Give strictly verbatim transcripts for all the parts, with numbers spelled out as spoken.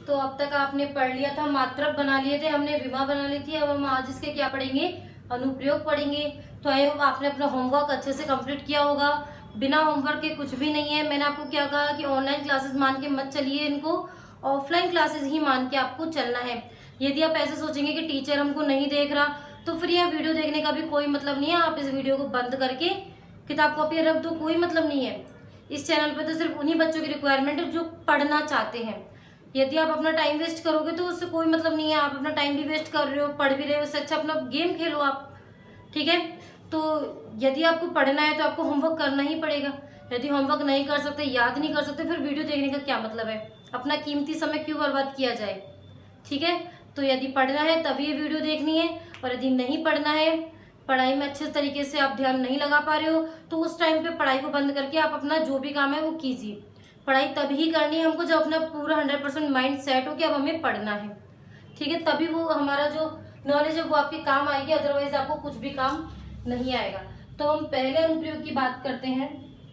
तो अब तक आपने पढ़ लिया था, मात्रक बना लिए थे हमने, विमा बना ली थी। अब हम आज इसके क्या पढ़ेंगे, अनुप्रयोग पढ़ेंगे। तो आई होप आपने अपना होमवर्क अच्छे से कंप्लीट किया होगा। बिना होमवर्क के कुछ भी नहीं है। मैंने आपको क्या कहा कि ऑनलाइन क्लासेस मान के मत चलिए, इनको ऑफलाइन क्लासेस ही मान के आपको चलना है। यदि आप ऐसे सोचेंगे कि टीचर हमको नहीं देख रहा, तो फिर यह वीडियो देखने का भी कोई मतलब नहीं है। आप इस वीडियो को बंद करके किताब कॉपी रख दो, कोई मतलब नहीं है। इस चैनल पर तो सिर्फ उन्हीं बच्चों की रिक्वायरमेंट है जो पढ़ना चाहते हैं। यदि आप अपना टाइम वेस्ट करोगे तो उससे कोई मतलब नहीं है। आप अपना टाइम भी वेस्ट कर रहे हो, पढ़ भी रहे हो, उससे अच्छा अपना गेम खेलो आप, ठीक है। तो यदि आपको पढ़ना है तो आपको होमवर्क करना ही पड़ेगा। यदि होमवर्क नहीं कर सकते, याद नहीं कर सकते, फिर वीडियो देखने का क्या मतलब है, अपना कीमती समय क्यों बर्बाद किया जाए, ठीक है। तो यदि पढ़ना है तभी ये वीडियो देखनी है, और यदि नहीं पढ़ना है, पढ़ाई में अच्छे तरीके से आप ध्यान नहीं लगा पा रहे हो, तो उस टाइम पे पढ़ाई को बंद करके आप अपना जो भी काम है वो कीजिए। पढ़ाई तभी करनी है हमको जब अपना पूरा हंड्रेड परसेंट माइंड सेट हो कि अब हमें पढ़ना है, ठीक है। तभी वो हमारा जो नॉलेज है वो आपके काम आएगी, अदरवाइज आपको कुछ भी काम नहीं आएगा। तो हम पहले अनुप्रयोग की बात करते हैं।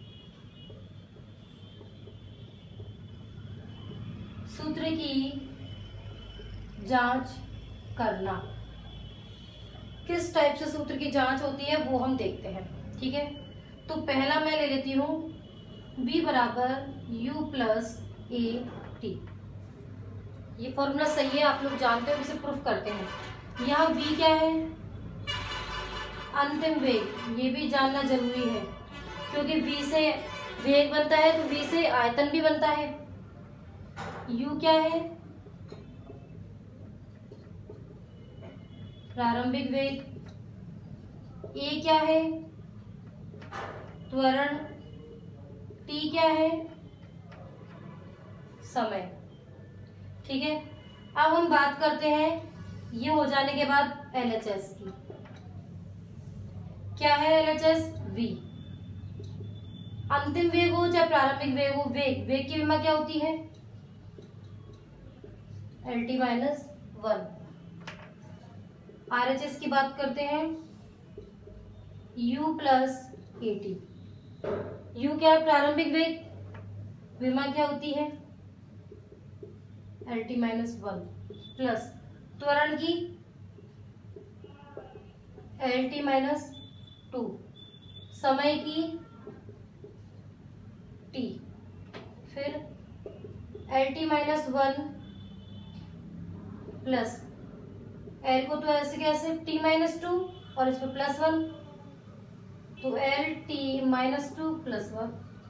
सूत्र की जांच करना। किस टाइप से सूत्र की जांच होती है वो हम देखते हैं, ठीक है। तो पहला मैं ले लेती हूं v बराबर u प्लस ए टी। ये फॉर्मूला सही है, आप लोग जानते हो, इसे प्रूफ करते हैं। यहाँ v क्या है, अंतिम वेग, ये भी जानना जरूरी है, क्योंकि v से वेग बनता है तो v से आयतन भी बनता है। u क्या है, प्रारंभिक वेग। a क्या है, त्वरण। t क्या है, समय, ठीक है। अब हम बात करते हैं ये हो जाने के बाद एल एच एस की। क्या है एल एच एस, v। अंतिम वेग हो चाहे प्रारंभिक वेग हो, वेग वेग की विमा क्या होती है, L T minus one. R H S की बात करते हैं, u प्लस ए टी। u क्या है, प्रारंभिक वेग, विमा क्या होती है, एल टी माइनस वन, प्लस त्वरण की एल टी माइनस टू, समय की t, फिर L T minus one plus L को तो ऐसे कैसे t माइनस टू और इस पर प्लस वन, तो L T minus two plus one,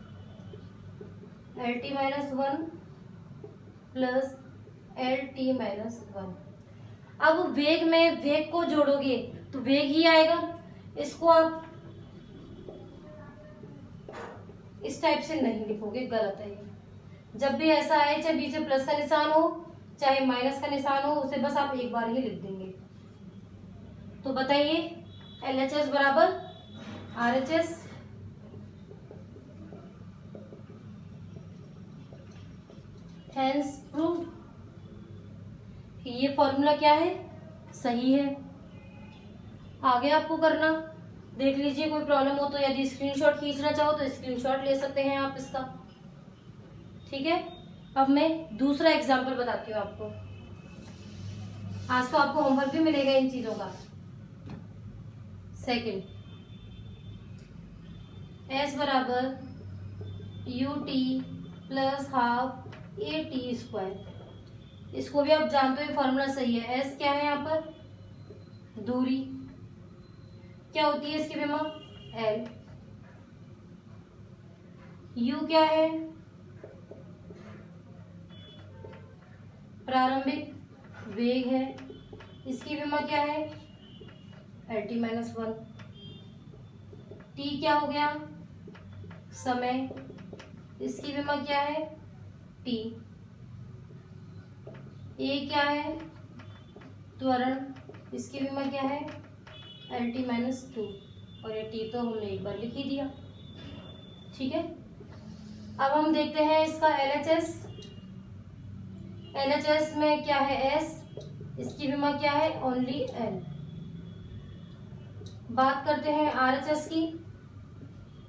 L T minus one plus L T minus one. अब वेग में वेग को जोड़ोगे तो वेग ही आएगा। इसको आप इस टाइप से नहीं लिखोगे, गलत है ये। जब भी ऐसा आए, चाहे बीच में प्लस का निशान हो चाहे माइनस का निशान हो, उसे बस आप एक बार ही लिख देंगे। तो बताइए एल एच एस बराबर R H S, hence proved. ये फॉर्मूला क्या है, सही है। आगे आपको करना, देख लीजिए, कोई प्रॉब्लम हो तो यदि स्क्रीनशॉट खींचना चाहो तो स्क्रीनशॉट ले सकते हैं आप इसका, ठीक है। अब मैं दूसरा एग्जाम्पल बताती हूँ आपको। आज तो आपको होमवर्क भी मिलेगा इन चीजों का। सेकंड, s बराबर u t plus half a t square. इसको भी आप जानते हो फॉर्मूला सही है। s क्या है यहाँ पर, दूरी। क्या होती है इसकी विमा, l। u क्या है, प्रारंभिक वेग है, इसकी विमा क्या है, L T minus one. t क्या हो गया, समय, इसकी विमा क्या है, t। a क्या है, त्वरण, इसकी विमा क्या है, एल टी माइनस टू, और ये t तो हमने एक बार लिख ही दिया, ठीक है। अब हम देखते हैं इसका L H S. L H S में क्या है, s, इसकी विमा क्या है, ओनली l। बात करते हैं आर एच एस की।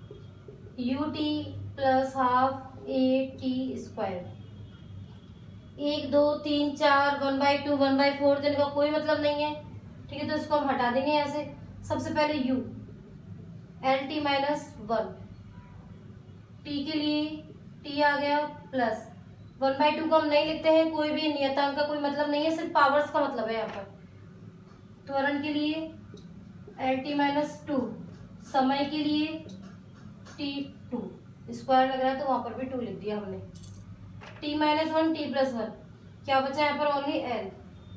U t plus half a t square. एक दो तीन चार one by two one by four देने का कोई मतलब नहीं है। ठीक है, तो इसको हम हटा देंगे यहाँ से। सबसे पहले u L T minus one, t के लिए t आ गया प्लस वन बाई टू को हम नहीं लिखते हैं, कोई भी नियतांक का कोई मतलब नहीं है, सिर्फ पावर्स का मतलब है यहाँ पर। त्वरण के लिए एल टी माइनस टू, समय के लिए टी टू, स्क्वायर लग रहा है तो वहां पर भी टू लिख दिया हमने। T minus one, T plus one, क्या बचा यहाँ पर only L,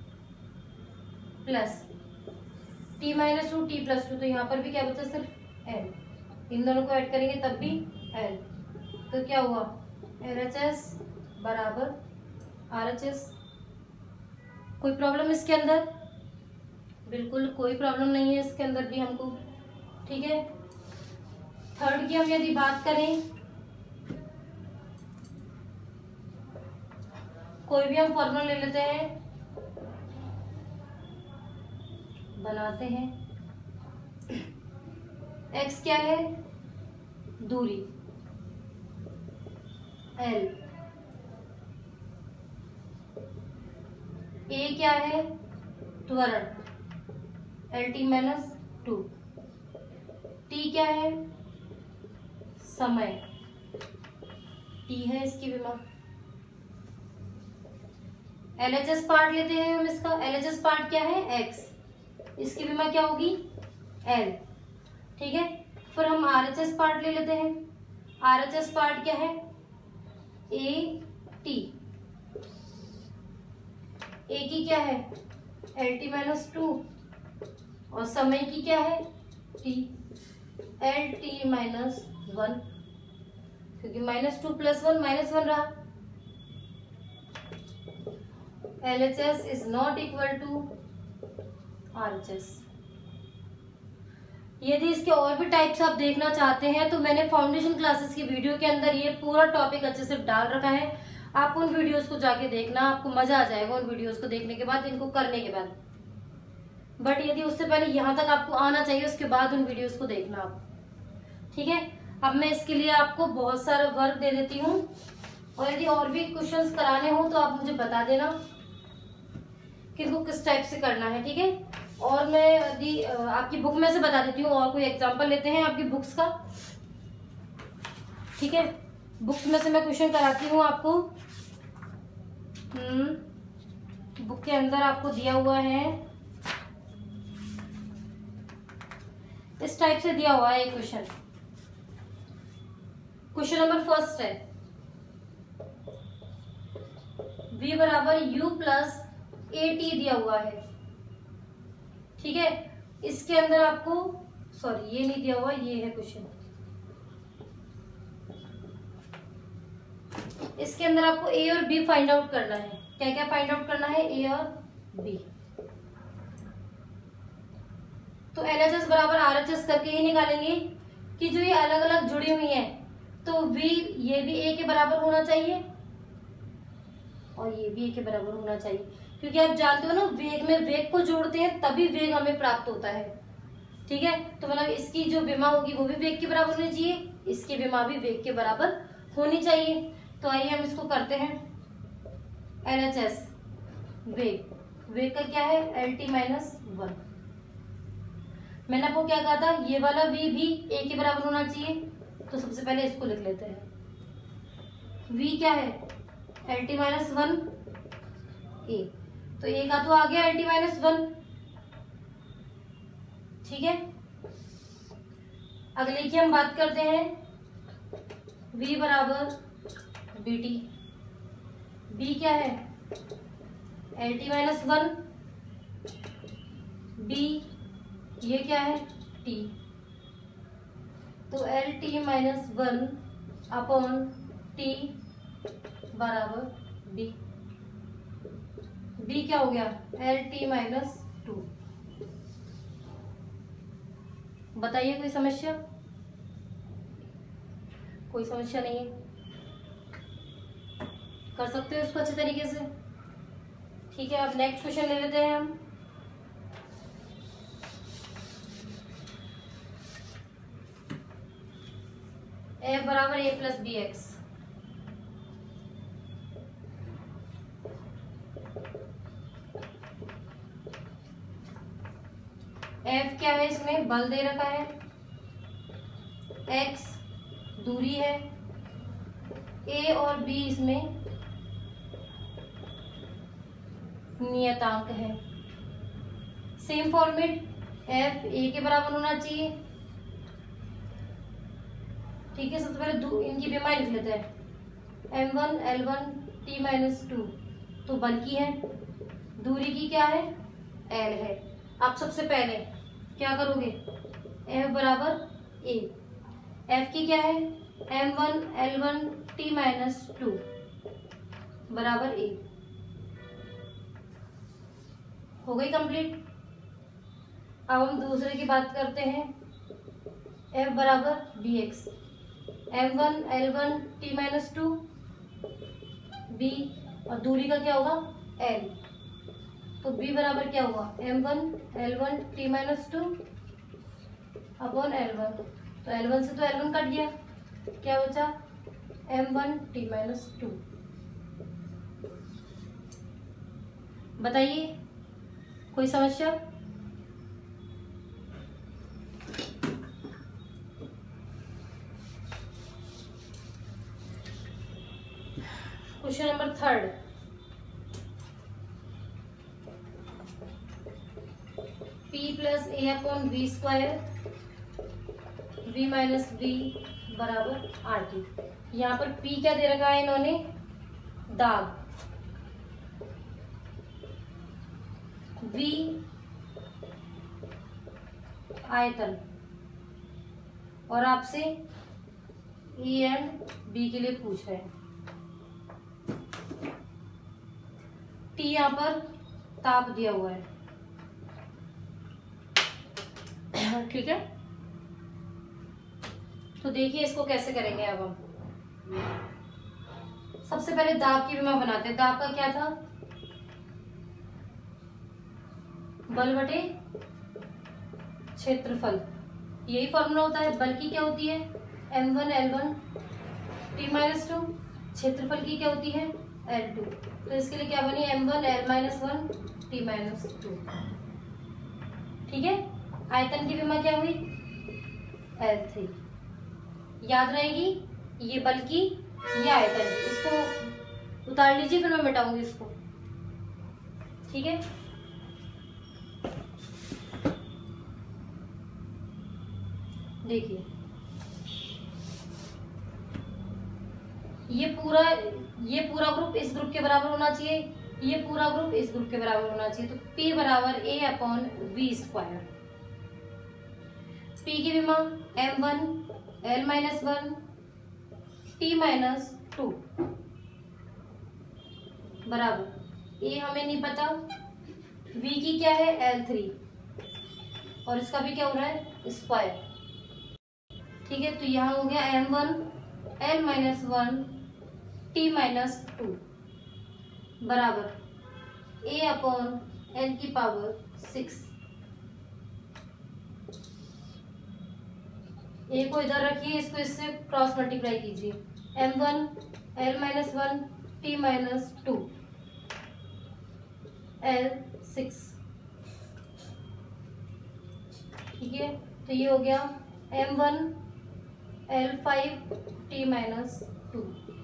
plus T minus two, T plus two, तो यहाँ पर भी क्या बचा सिर्फ एल, इन दोनों को ऐड करेंगे तब भी एल, तो क्या हुआ एल एच एस बराबर आर एच एस। कोई प्रॉब्लम इसके अंदर? बिल्कुल कोई प्रॉब्लम नहीं है इसके अंदर भी हमको। ठीक है, थर्ड की हम यदि बात करें, कोई भी हम फॉर्मूला ले लेते हैं, बनाते हैं। x क्या है? दूरी, l, a क्या है? त्वरण, L T minus two, t क्या है? समय, t है इसकी विमा। एल एच एस पार्ट लेते हैं हम इसका, एल एच एस पार्ट क्या है? x, इसकी विमा क्या होगी? l। ठीक है, फिर हम आर एच एस पार्ट ले लेते हैं। आर एच एस पार्ट क्या है? a t, a की क्या है? एल टी माइनस टू, और समय की क्या है? t, L T minus one, क्योंकि minus two plus one minus one रहा। L H S is not equal to R H S. यदि इसके और भी टाइप्स आप देखना चाहते हैं तो मैंने फाउंडेशन क्लासेस की वीडियो के अंदर ये पूरा टॉपिक अच्छे से डाल रखा है, आप उन वीडियोस को जाके देखना, आपको मजा आ जाएगा उन वीडियोस को देखने के बाद, इनको करने के बाद। बट यदि उससे पहले यहाँ तक आपको आना चाहिए, उसके बाद उन वीडियोस को देखना आप। ठीक है, अब मैं इसके लिए आपको बहुत सारा वर्क दे देती हूँ, और यदि और भी क्वेश्चंस कराने हो तो आप मुझे बता देना कि इनको किस टाइप से करना है। ठीक है, और मैं यदि आपकी बुक में से बता देती हूँ, और कोई एग्जांपल लेते हैं आपकी बुक्स का। ठीक है, बुक्स में से मैं क्वेश्चन कराती हूँ आपको। हम्म बुक के अंदर आपको दिया हुआ है, इस टाइप से दिया हुआ है एक क्वेश्चन। क्वेश्चन नंबर फर्स्ट है, v बराबर u प्लस ए टी दिया हुआ है। ठीक है, इसके अंदर आपको, सॉरी ये नहीं दिया हुआ, ये है क्वेश्चन। इसके अंदर आपको a और b फाइंड आउट करना है। क्या क्या फाइंड आउट करना है? a और b। तो एल एच एस बराबर आर एच एस करके ही निकालेंगे कि जो ये अलग अलग जुड़ी हुई हैं, तो v ये भी a के बराबर होना चाहिए और ये भी a के बराबर होना चाहिए, क्योंकि आप जानते हो ना, वेग में वेग को जोड़ते हैं तभी वेग हमें प्राप्त होता है। ठीक है, तो मतलब इसकी जो विमा होगी वो भी वेग के बराबर होनी चाहिए, इसकी विमा भी वेग के बराबर होनी चाहिए। तो आइए हम इसको करते हैं। एल एच एस वेग, वेग का क्या है? L T minus one. मैंने आपको क्या कहा था? ये वाला v भी a के बराबर होना चाहिए, तो सबसे पहले इसको लिख लेते हैं। v क्या है? L T minus one a, तो ए का तो आ गया एल टी माइनस वन। ठीक है, अगले की हम बात करते हैं, v बराबर बी टी। b क्या है? L T minus one, b ये क्या है? t, तो L T minus one upon t बराबर b। b क्या हो गया? L T minus two. बताइए कोई समस्या? कोई समस्या नहीं है, कर सकते हो इसको अच्छे तरीके से। ठीक है, अब नेक्स्ट क्वेश्चन ले लेते हैं हम। f बराबर a plus b x. F क्या है, इसमें बल दे रखा है, एक्स दूरी है, ए और बी इसमें नियतांक है। सेम फॉर्मेट, एफ ए के बराबर होना चाहिए। ठीक है, सबसे पहले इनकी विमा लिख लेते हैं। M one L one T minus two तो बल की है, दूरी की क्या है, एल है। आप सबसे पहले क्या करोगे, एफ बराबर ए, एफ की क्या है, M one L one T minus two बराबर ए। हो गई कंप्लीट। अब हम दूसरे की बात करते हैं, एफ बराबर b x, M one L one T minus two b और दूरी का क्या होगा, एल। तो बी बराबर क्या हुआ, M one L one T minus two upon L one. तो एल वन से तो एल वन कट गया, क्या बचा, M one T minus two. बताइए कोई समस्या? Question number third, P plus a upon V square V minus V बराबर आर टी। यहाँ पर P क्या दे रखा है इन्होंने, दाब, V आयतन, और आपसे E एंड B के लिए पूछ रहे हैं। T यहाँ पर ताप दिया हुआ है, ठीक है। तो देखिए इसको कैसे करेंगे। अब हम सबसे पहले दाब की विमा बनाते हैं। दाब का क्या था, बल बटे क्षेत्रफल, यही फॉर्मूला होता है। बल की क्या होती है, M one L one T minus two, क्षेत्रफल की क्या होती है, एल टू। तो इसके लिए क्या बनी, M one L minus one T minus two. ठीक है, आयतन की विमा क्या हुई, एल थ्री। याद रहेगी, ये बल की, ये आयतन की। इसको उतार लीजिए, फिर मैं मिटाऊंगी इसको। ठीक है, देखिए ये पूरा ये पूरा ग्रुप इस ग्रुप के बराबर होना चाहिए, ये पूरा ग्रुप इस ग्रुप के बराबर होना चाहिए। तो P बराबर a upon V square. P की विमा M one L minus one T minus two बराबर ए, हमें नहीं पता, V की क्या है, एल थ्री, और इसका भी क्या हो रहा है, स्क्वायर। ठीक है, तो यहाँ हो गया M one L minus one T minus two बराबर ए अपॉन एल की पावर सिक्स। ए को इधर रखिए, इसको इससे क्रॉस मल्टीप्लाई कीजिए। M one L minus one T minus two L six. ठीक है, तो ये हो गया M one L five T minus two.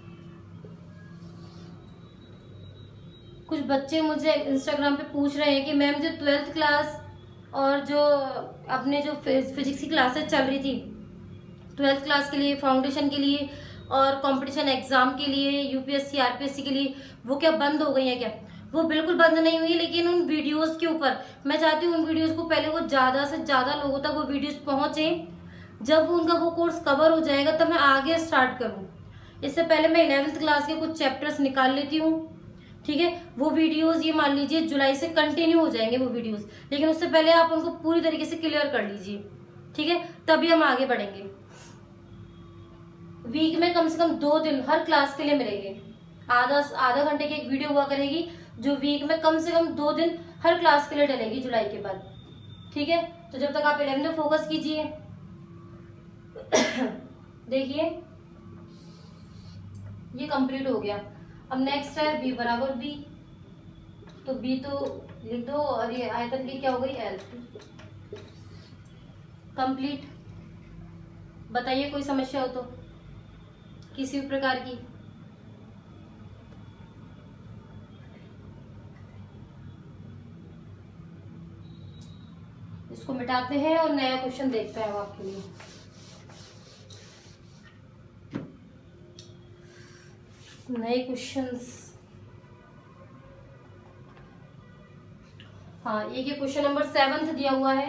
कुछ बच्चे मुझे इंस्टाग्राम पे पूछ रहे हैं कि मैम जो ट्वेल्थ क्लास और जो अपने जो फिजिक्स की क्लासेस चल रही थी ट्वेल्थ क्लास के लिए, फाउंडेशन के लिए और कंपटीशन एग्जाम के लिए, यूपीएससी आरपीएससी के लिए, वो क्या बंद हो गई है क्या? वो बिल्कुल बंद नहीं हुई, लेकिन उन वीडियोस के ऊपर मैं चाहती हूँ उन वीडियोस को पहले वो ज़्यादा से ज़्यादा लोगों तक वो वीडियोस पहुँचे। जब उनका वो कोर्स कवर हो जाएगा तब मैं आगे स्टार्ट करूँ। इससे पहले मैं इलेवेंथ क्लास के कुछ चैप्टर्स निकाल लेती हूँ। ठीक है, वो वीडियोस ये मान लीजिए जुलाई से कंटिन्यू हो जाएंगे वो वीडियोस, लेकिन उससे पहले आप उनको पूरी तरीके से क्लियर कर लीजिए। ठीक है, तभी हम आगे बढ़ेंगे। वीक में कम से कम दो दिन हर क्लास के लिए मिलेंगे। आधा आधा घंटे की एक वीडियो हुआ करेगी जो वीक में कम से कम दो दिन हर क्लास के लिए डलेगी जुलाई के बाद। ठीक है, तो जब तक आप इलेवन में फोकस कीजिए। देखिए ये कंप्लीट हो गया। अब नेक्स्ट है बी बराबर बी, तो बी तो लिख दो और ये आयतन की क्या हो गई, एल। कंप्लीट। बताइए कोई समस्या हो तो किसी भी प्रकार की। इसको मिटाते हैं और नया क्वेश्चन देखते हैं आपके लिए। नए क्वेश्चंस, हाँ एक ये क्वेश्चन नंबर सेवंथ दिया हुआ है।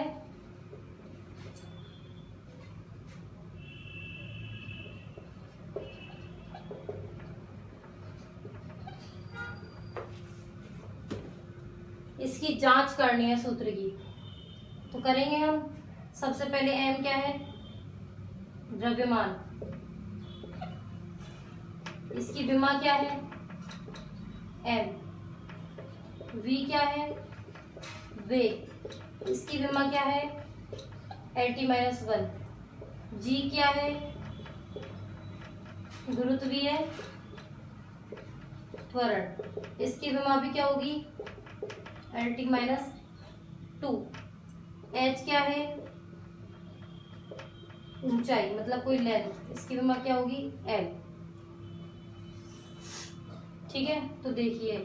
इसकी जांच करनी है सूत्र की, तो करेंगे हम। सबसे पहले m क्या है, द्रव्यमान। इसकी विमा क्या है, m। v क्या है, वेग। इसकी विमा क्या है, L T minus one. g क्या है, गुरुत्वीय त्वरण। इसकी विमा भी क्या होगी, L T minus two. h क्या है, ऊंचाई मतलब कोई लेंथ। इसकी विमा क्या होगी, l। ठीक है, तो देखिए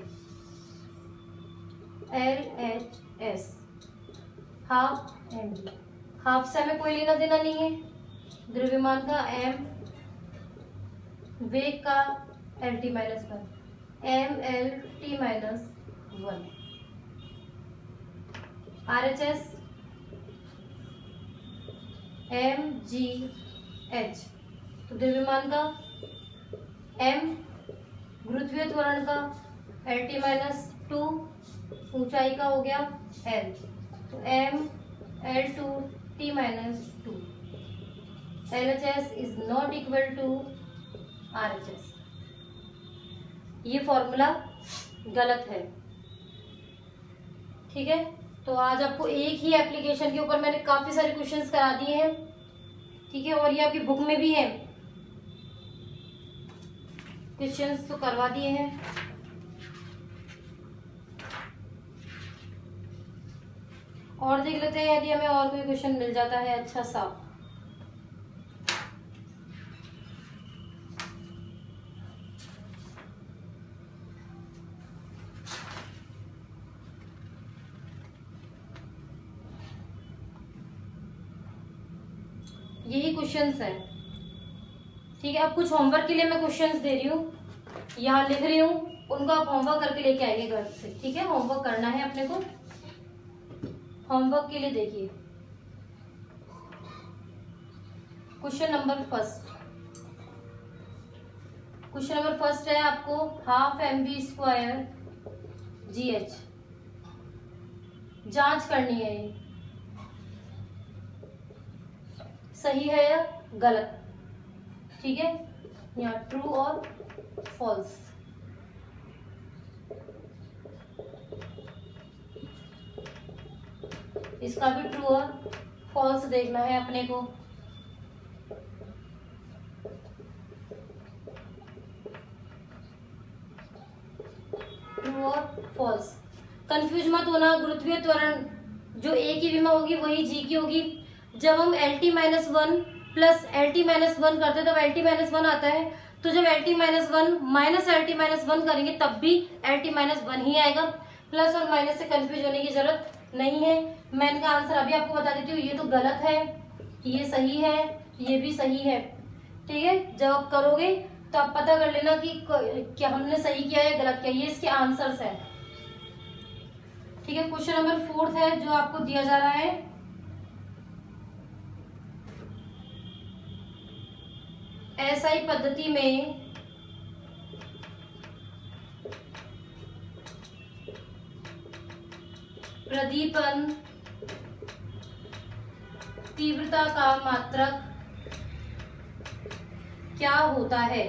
L H S half M G. Half से हमें कोई लेना देना नहीं है, द्रव्यमान का m, वेग का L T minus one, M L T minus one. R H S M G H, तो द्रव्यमान का m, गुरुत्वीय त्वरण का एल टी माइनस टू, ऊंचाई का हो गया l, तो m L two T minus two. L H S is not equal to R H S. ये फॉर्मूला गलत है। ठीक है, तो आज आपको एक ही एप्लीकेशन के ऊपर मैंने काफी सारे क्वेश्चंस करा दिए हैं। ठीक है, और ये आपकी बुक में भी है, क्वेश्चंस तो करवा दिए हैं। और देख लेते हैं यदि हमें और कोई क्वेश्चन मिल जाता है अच्छा सा। यही क्वेश्चंस है। ठीक है, अब कुछ होमवर्क के लिए मैं क्वेश्चंस दे रही हूँ, यहाँ लिख रही हूँ, उनको आप होमवर्क करके लेके आएंगे घर से। ठीक है, होमवर्क करना है अपने को। होमवर्क के लिए देखिए question number first. Question number first है आपको half M B square G H जांच करनी है, ये सही है या गलत। ठीक है, यहाँ ट्रू और फॉल्स। इसका भी ट्रू और फॉल्स देखना है अपने को। ट्रू और फॉल्स। कंफ्यूज मत होना, गुरुत्वीय त्वरण जो ए की विमा होगी वही जी की होगी। जब हम L T minus one plus L T minus one करते हैं तब एल टी माइनस वन आता है, तो जब L T minus one minus L T minus one करेंगे तब भी एल टी माइनस वन ही आएगा। प्लस और माइनस से कंफ्यूज होने की जरूरत नहीं है। मैं इनका आंसर अभी आपको बता देती हूँ, ये तो गलत है, ये सही है, ये भी सही है। ठीक है, जब आप करोगे तो आप पता कर लेना कि क्या हमने सही किया या गलत किया। ये इसके आंसर्स है। ठीक है, क्वेश्चन नंबर फोर्थ है जो आपको दिया जा रहा है। एसआई पद्धति में प्रदीपन तीव्रता का मात्रक क्या होता है।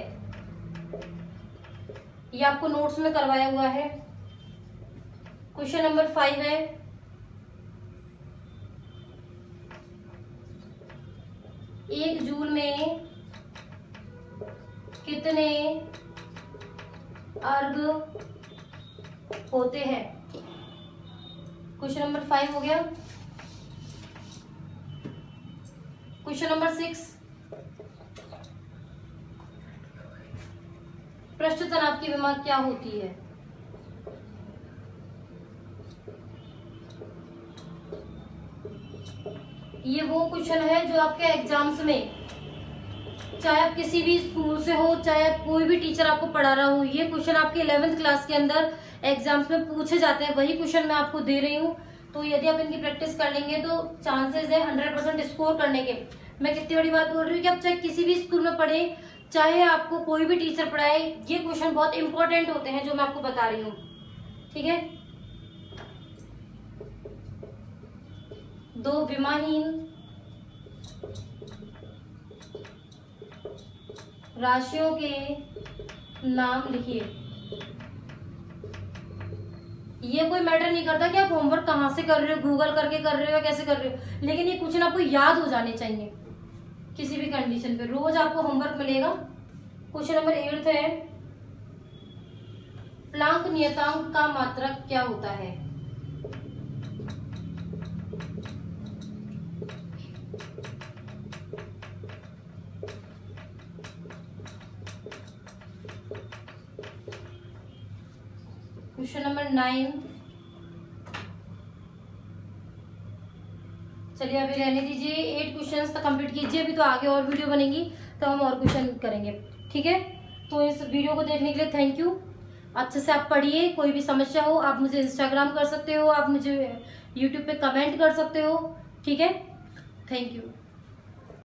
ये आपको नोट्स में करवाया हुआ है। क्वेश्चन नंबर फाइव है एक जूल में कितने अर्ग होते हैं। क्वेश्चन नंबर फाइव हो गया। क्वेश्चन नंबर सिक्स, पृष्ठ तनाव की विमा क्या होती है? ये वो क्वेश्चन है जो आपके एग्जाम्स में, चाहे आप किसी भी स्कूल से हो, चाहे कोई भी टीचर आपको पढ़ा रहा हो, ये क्वेश्चन आपके इलेवेंथ क्लास के अंदर एग्जाम्स में पूछे जाते हैं। वही क्वेश्चन मैं आपको दे रही हूँ, तो यदि आप इनकी प्रैक्टिस कर लेंगे तो चांसेस है हंड्रेड परसेंट स्कोर करने के। मैं कितनी बड़ी बात बोल रही हूँ कि आप चाहे किसी भी स्कूल में पढ़े, चाहे आपको कोई भी टीचर पढ़ाए, ये क्वेश्चन बहुत इंपॉर्टेंट होते हैं जो मैं आपको बता रही हूँ। ठीक है, दो विमाहीन राशियों के नाम लिखिए। ये कोई मैटर नहीं करता कि आप होमवर्क कहाँ से कर रहे हो, गूगल करके कर रहे हो या कैसे कर रहे हो, लेकिन ये क्वेश्चन आपको याद हो जाने चाहिए किसी भी कंडीशन पे। रोज आपको होमवर्क मिलेगा। क्वेश्चन नंबर एट है, प्लांक नियतांक का मात्रक क्या होता है? क्वेश्चन नंबर नाइन, चलिए अभी रहने दीजिए, एट क्वेश्चंस तक कंप्लीट कीजिए। अभी तो आगे और वीडियो बनेगी तो हम और क्वेश्चन करेंगे। ठीक है, तो इस वीडियो को देखने के लिए थैंक यू। अच्छे से आप पढ़िए। कोई भी समस्या हो आप मुझे इंस्टाग्राम कर सकते हो, आप मुझे यूट्यूब पे कमेंट कर सकते हो। ठीक है, थैंक यू।